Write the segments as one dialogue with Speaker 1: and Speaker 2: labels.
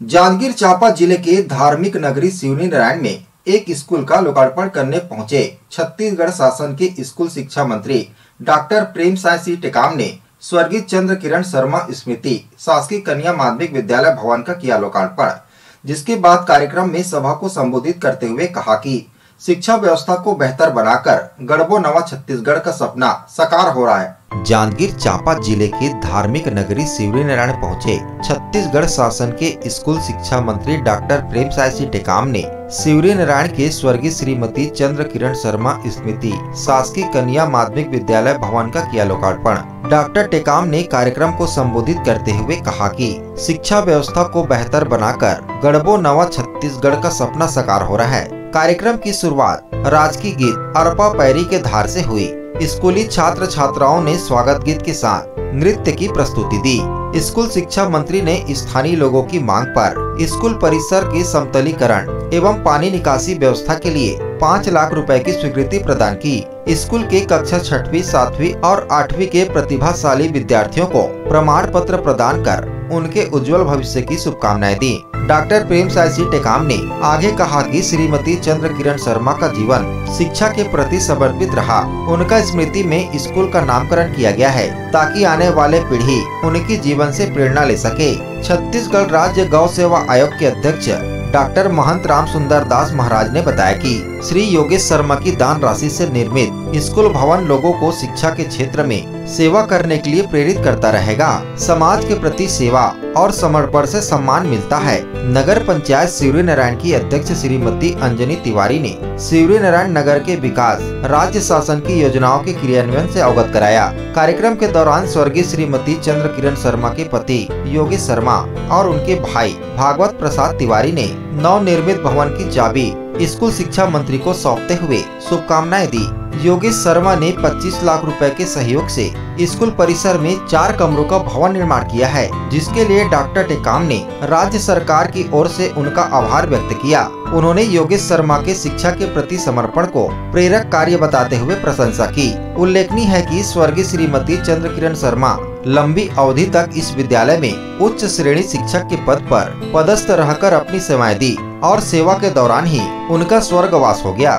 Speaker 1: जांजगीर चांपा जिले के धार्मिक नगरी सिवनी नारायण में एक स्कूल का लोकार्पण करने पहुंचे छत्तीसगढ़ शासन के स्कूल शिक्षा मंत्री डॉक्टर प्रेमसाय सिंह टेकाम ने स्वर्गीय चंद्र किरण शर्मा स्मृति शासकीय कन्या माध्यमिक विद्यालय भवन का किया लोकार्पण। जिसके बाद कार्यक्रम में सभा को संबोधित करते हुए कहा कि शिक्षा व्यवस्था को बेहतर बनाकर गढ़बो नवा छत्तीसगढ़ का सपना साकार हो रहा है। जांजगीर चांपा जिले के धार्मिक नगरी सिवनी नारायण पहुंचे छत्तीसगढ़ शासन के स्कूल शिक्षा मंत्री डॉक्टर प्रेमसाय सिंह टेकाम ने सिवनी नारायण के स्वर्गीय श्रीमती चंद्र किरण शर्मा स्मृति शासकीय कन्या माध्यमिक विद्यालय भवन का किया लोकार्पण। डॉक्टर टेकाम ने कार्यक्रम को संबोधित करते हुए कहा कि शिक्षा व्यवस्था को बेहतर बनाकर गढ़बो नवा छत्तीसगढ़ का सपना साकार हो रहा है। कार्यक्रम की शुरुआत राजकीय गीत अरपा पैरी के धार से हुई। स्कूली छात्र छात्राओं ने स्वागत गीत के साथ नृत्य की प्रस्तुति दी। स्कूल शिक्षा मंत्री ने स्थानीय लोगों की मांग पर स्कूल परिसर के समतलीकरण एवं पानी निकासी व्यवस्था के लिए 5 लाख रुपए की स्वीकृति प्रदान की। स्कूल के कक्षा 6वीं, 7वीं और 8वीं के प्रतिभाशाली विद्यार्थियों को प्रमाण पत्र प्रदान कर उनके उज्जवल भविष्य की शुभकामनाएं दी। डॉक्टर प्रेमसाय सिंह टेकाम ने आगे कहा कि श्रीमती चंद्र किरण शर्मा का जीवन शिक्षा के प्रति समर्पित रहा। उनका स्मृति में स्कूल का नामकरण किया गया है ताकि आने वाले पीढ़ी उनके जीवन से प्रेरणा ले सके। छत्तीसगढ़ राज्य गौ सेवा आयोग के अध्यक्ष डॉक्टर महंत राम सुंदर दास महाराज ने बताया कि श्री योगेश शर्मा की दान राशि से निर्मित स्कूल भवन लोगों को शिक्षा के क्षेत्र में सेवा करने के लिए प्रेरित करता रहेगा। समाज के प्रति सेवा और समर्पण से सम्मान मिलता है। नगर पंचायत सिवनी नारायण की अध्यक्ष श्रीमती अंजनी तिवारी ने सिवनी नारायण नगर के विकास राज्य शासन की योजनाओं के क्रियान्वयन से अवगत कराया। कार्यक्रम के दौरान स्वर्गीय श्रीमती चंद्र किरण शर्मा के पति योगेश शर्मा और उनके भाई भागवत प्रसाद तिवारी ने नव निर्मित भवन की चाबी स्कूल शिक्षा मंत्री को सौंपते हुए शुभकामनाएं दी। योगेश शर्मा ने 25 लाख रुपए के सहयोग से स्कूल परिसर में 4 कमरों का भवन निर्माण किया है, जिसके लिए डॉक्टर टेकाम ने राज्य सरकार की ओर से उनका आभार व्यक्त किया। उन्होंने योगेश शर्मा के शिक्षा के प्रति समर्पण को प्रेरक कार्य बताते हुए प्रशंसा की। उल्लेखनीय है कि स्वर्गीय श्रीमती चंद्र किरण शर्मा लंबी अवधि तक इस विद्यालय में उच्च श्रेणी शिक्षक के पद पर पदस्थ रहकर अपनी सेवाएं दी और सेवा के दौरान ही उनका स्वर्गवास हो गया।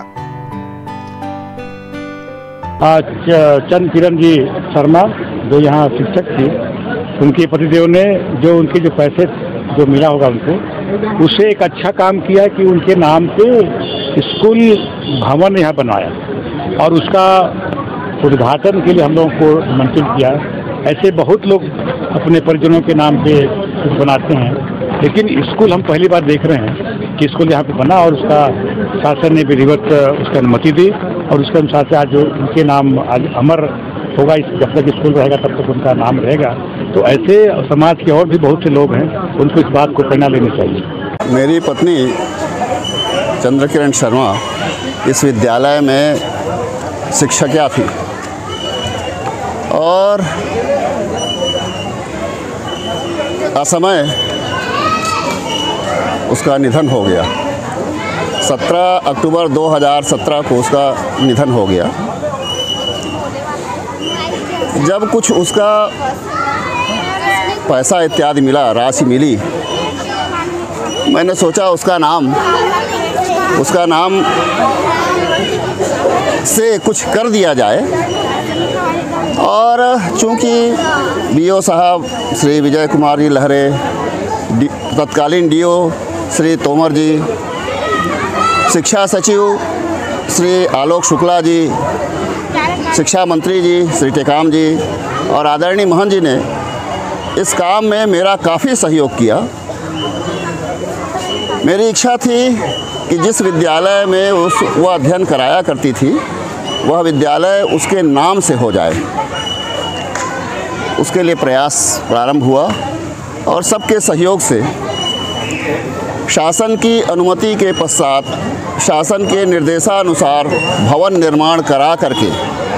Speaker 2: आज चंद्र किरण जी शर्मा जो यहाँ शिक्षक थी, उनके पतिदेव ने जो उनके जो पैसे जो मिला होगा उनको, उससे एक अच्छा काम किया कि उनके नाम पे स्कूल भवन यहाँ बनाया और उसका उद्घाटन के लिए हम लोगों को आमंत्रित किया। ऐसे बहुत लोग अपने परिजनों के नाम पे कुछ बनाते हैं, लेकिन स्कूल हम पहली बार देख रहे हैं कि स्कूल यहाँ पे बना और उसका शासन ने विधिवत उसकी अनुमति दी और उसके अनुसार से आज उनके नाम आज अमर होगा। जब तक स्कूल रहेगा तब तक उनका नाम रहेगा। तो ऐसे समाज के और भी बहुत से लोग हैं, उनको इस बात को प्रेरणा लेनी चाहिए।
Speaker 3: मेरी पत्नी चंद्र किरण शर्मा इस विद्यालय में शिक्षिका थी और असमय उसका निधन हो गया। 17 अक्टूबर 2017 को उसका निधन हो गया। जब कुछ उसका पैसा इत्यादि मिला, राशि मिली, मैंने सोचा उसका नाम से कुछ कर दिया जाए। और चूँकि बीओ साहब श्री विजय कुमार जी लहरे, तत्कालीन डीओ श्री तोमर जी, शिक्षा सचिव श्री आलोक शुक्ला जी, शिक्षा मंत्री जी श्री टेकाम जी और आदरणीय महंत जी ने इस काम में मेरा काफ़ी सहयोग किया। मेरी इच्छा थी कि जिस विद्यालय में वह अध्ययन कराया करती थी, वह विद्यालय उसके नाम से हो जाए। उसके लिए प्रयास प्रारंभ हुआ और सबके सहयोग से शासन की अनुमति के पश्चात शासन के निर्देशानुसार भवन निर्माण करा करके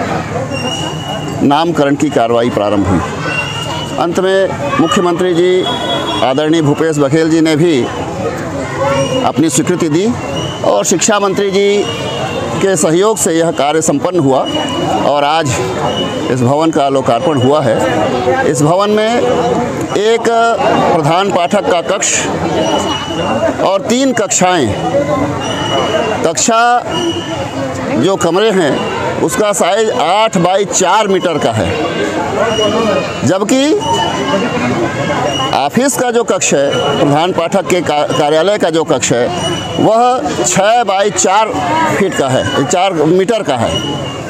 Speaker 3: नामकरण की कार्रवाई प्रारंभ हुई। अंत में मुख्यमंत्री जी आदरणीय भूपेश बघेल जी ने भी अपनी स्वीकृति दी और शिक्षा मंत्री जी के सहयोग से यह कार्य संपन्न हुआ और आज इस भवन का लोकार्पण हुआ है। इस भवन में एक प्रधान पाठक का कक्ष और 3 कक्षाएं, कक्षा जो कमरे हैं उसका साइज 8 बाई 4 मीटर का है, जबकि ऑफिस का जो कक्ष है, प्रधान पाठक के कार्यालय का जो कक्ष है वह 6 बाई 4 फीट का है, 4 मीटर का है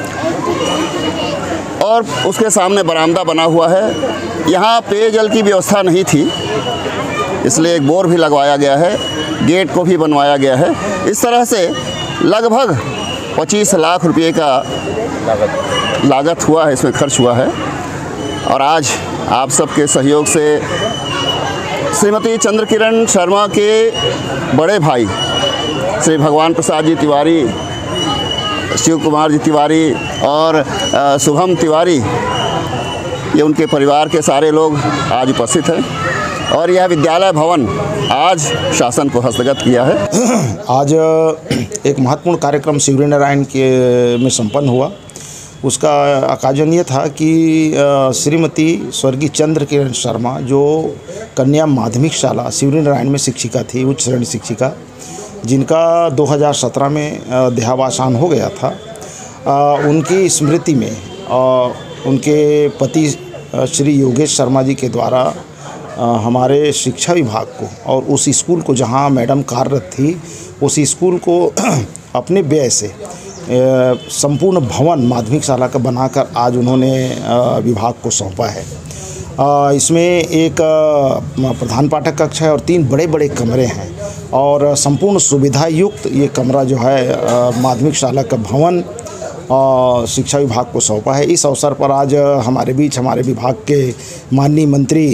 Speaker 3: और उसके सामने बरामदा बना हुआ है। यहाँ पेयजल की व्यवस्था नहीं थी, इसलिए एक बोर भी लगवाया गया है, गेट को भी बनवाया गया है। इस तरह से लगभग 25 लाख रुपये का लागत हुआ है, इसमें खर्च हुआ है। और आज आप सबके सहयोग से श्रीमती चंद्रकिरण शर्मा के बड़े भाई श्री भगवान प्रसाद जी तिवारी, शिव कुमार जी तिवारी और शुभम तिवारी, ये उनके परिवार के सारे लोग आज उपस्थित हैं और यह विद्यालय भवन आज शासन को हस्तगत किया है।
Speaker 4: आज एक महत्वपूर्ण कार्यक्रम शिवरीनारायण के में संपन्न हुआ। उसका आयोजन ये था कि श्रीमती स्वर्गीय चंद्रकिरण शर्मा जो कन्या माध्यमिक शाला शिवरीनारायण में शिक्षिका थी, उच्च श्रेणी शिक्षिका, जिनका 2017 में देहावसान हो गया था, उनकी स्मृति में उनके पति श्री योगेश शर्मा जी के द्वारा हमारे शिक्षा विभाग को और उस स्कूल को जहां मैडम कार्यरत थी, उस स्कूल को अपने व्यय से संपूर्ण भवन माध्यमिक शाला का बनाकर आज उन्होंने विभाग को सौंपा है। इसमें एक प्रधान पाठक कक्ष है और 3 बड़े बड़े कमरे हैं और संपूर्ण सुविधा युक्त ये कमरा जो है माध्यमिक शाला का भवन शिक्षा विभाग को सौंपा है। इस अवसर पर आज हमारे बीच हमारे विभाग के माननीय मंत्री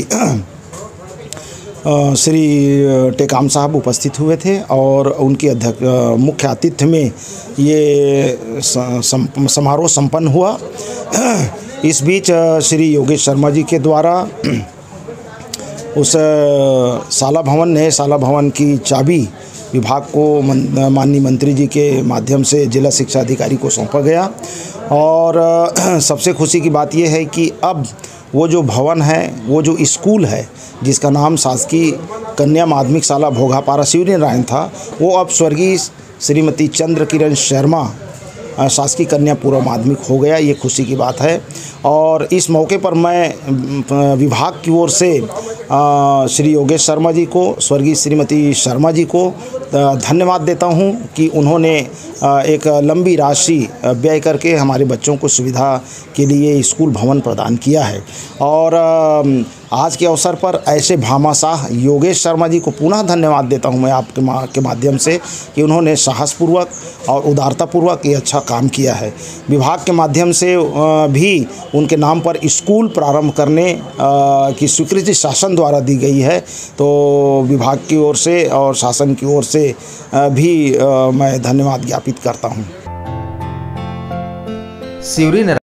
Speaker 4: श्री टेकाम साहब उपस्थित हुए थे और उनके मुख्य आतिथ्य में ये समारोह संपन्न हुआ। इस बीच श्री योगेश शर्मा जी के द्वारा उस नए शाला भवन की चाबी विभाग को माननीय मंत्री जी के माध्यम से जिला शिक्षा अधिकारी को सौंपा गया और सबसे खुशी की बात यह है कि अब वो जो भवन है, वो जो स्कूल है जिसका नाम शासकीय कन्या माध्यमिक शाला भोगापारा शिवरीनारायण था, वो अब स्वर्गीय श्रीमती चंद्रकिरण शर्मा शासकीय कन्या पूर्व माध्यमिक हो गया। ये खुशी की बात है और इस मौके पर मैं विभाग की ओर से श्री योगेश शर्मा जी को, स्वर्गीय श्रीमती शर्मा जी को धन्यवाद देता हूं कि उन्होंने एक लंबी राशि व्यय करके हमारे बच्चों को सुविधा के लिए स्कूल भवन प्रदान किया है। और आज के अवसर पर ऐसे भामाशाह योगेश शर्मा जी को पुनः धन्यवाद देता हूं मैं आपके माध्यम से कि उन्होंने साहसपूर्वक और उदारतापूर्वक ये अच्छा काम किया है। विभाग के माध्यम से भी उनके नाम पर स्कूल प्रारंभ करने की स्वीकृति शासन द्वारा दी गई है, तो विभाग की ओर से और शासन की ओर से भी मैं धन्यवाद ज्ञापित करता हूँ।